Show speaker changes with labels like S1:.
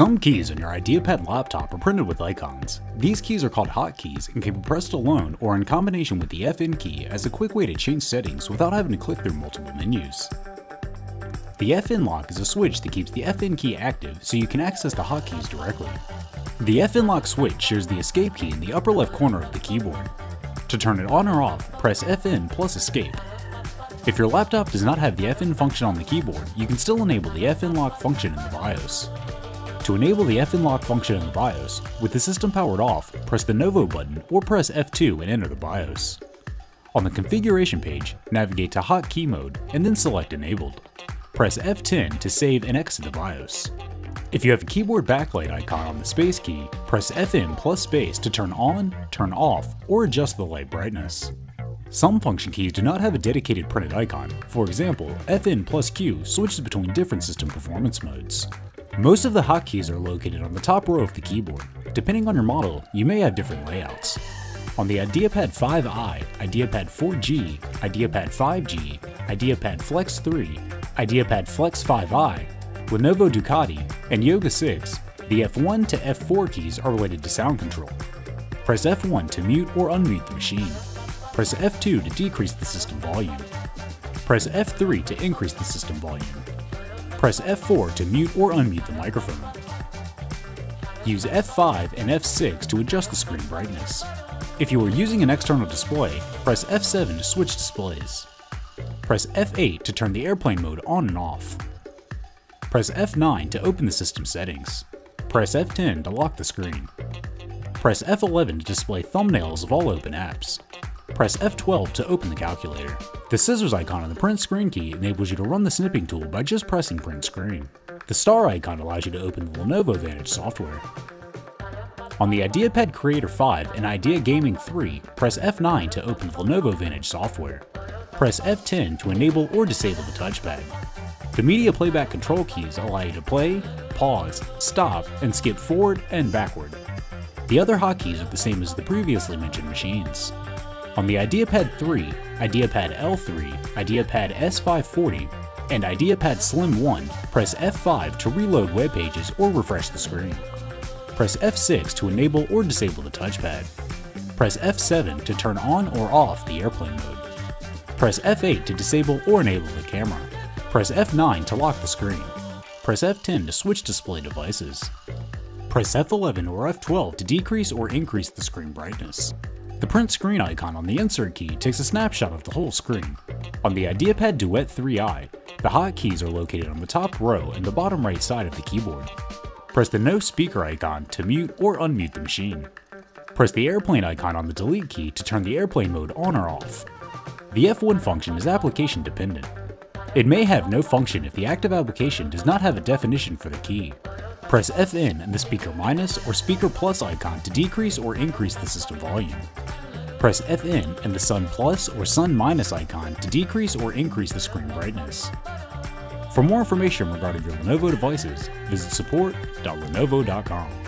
S1: Some keys on your IdeaPad laptop are printed with icons. These keys are called hotkeys and can be pressed alone or in combination with the FN key as a quick way to change settings without having to click through multiple menus. The Fnlock is a switch that keeps the FN key active so you can access the hotkeys directly. The Fnlock switch shows the escape key in the upper left corner of the keyboard. To turn it on or off, press FN plus escape. If your laptop does not have the FN function on the keyboard, you can still enable the Fnlock function in the BIOS. To enable the Fnlock function in the BIOS, with the system powered off, press the Lenovo button or press F2 and enter the BIOS. On the configuration page, navigate to Hotkey mode and then select Enabled. Press F10 to save and exit the BIOS. If you have a keyboard backlight icon on the space key, press FN plus space to turn on, turn off, or adjust the light brightness. Some function keys do not have a dedicated printed icon. For example, FN plus Q switches between different system performance modes. Most of the hotkeys are located on the top row of the keyboard. Depending on your model, you may have different layouts. On the IdeaPad 5i, IdeaPad 4G, IdeaPad 5G, IdeaPad Flex 3, IdeaPad Flex 5i, Lenovo Ducati, and Yoga 6, the F1 to F4 keys are related to sound control. Press F1 to mute or unmute the machine. Press F2 to decrease the system volume. Press F3 to increase the system volume. Press F4 to mute or unmute the microphone. Use F5 and F6 to adjust the screen brightness. If you are using an external display, press F7 to switch displays. Press F8 to turn the airplane mode on and off. Press F9 to open the system settings. Press F10 to lock the screen. Press F11 to display thumbnails of all open apps. Press F12 to open the calculator. The scissors icon on the print screen key enables you to run the snipping tool by just pressing print screen. The star icon allows you to open the Lenovo Vantage software. On the IdeaPad Creator 5 and IdeaPad Gaming 3, press F9 to open the Lenovo Vantage software. Press F10 to enable or disable the touchpad. The media playback control keys allow you to play, pause, stop, and skip forward and backward. The other hotkeys are the same as the previously mentioned machines. On the IdeaPad 3, IdeaPad L3, IdeaPad S540, and IdeaPad Slim 1, press F5 to reload web pages or refresh the screen. Press F6 to enable or disable the touchpad. Press F7 to turn on or off the airplane mode. Press F8 to disable or enable the camera. Press F9 to lock the screen. Press F10 to switch display devices. Press F11 or F12 to decrease or increase the screen brightness. The print screen icon on the insert key takes a snapshot of the whole screen. On the IdeaPad Duet 3i, the hotkeys are located on the top row and the bottom right side of the keyboard. Press the no speaker icon to mute or unmute the machine. Press the airplane icon on the delete key to turn the airplane mode on or off. The F1 function is application dependent. It may have no function if the active application does not have a definition for the key. Press FN and the speaker minus or speaker plus icon to decrease or increase the system volume. Press FN and the sun plus or sun minus icon to decrease or increase the screen brightness. For more information regarding your Lenovo devices, visit support.lenovo.com.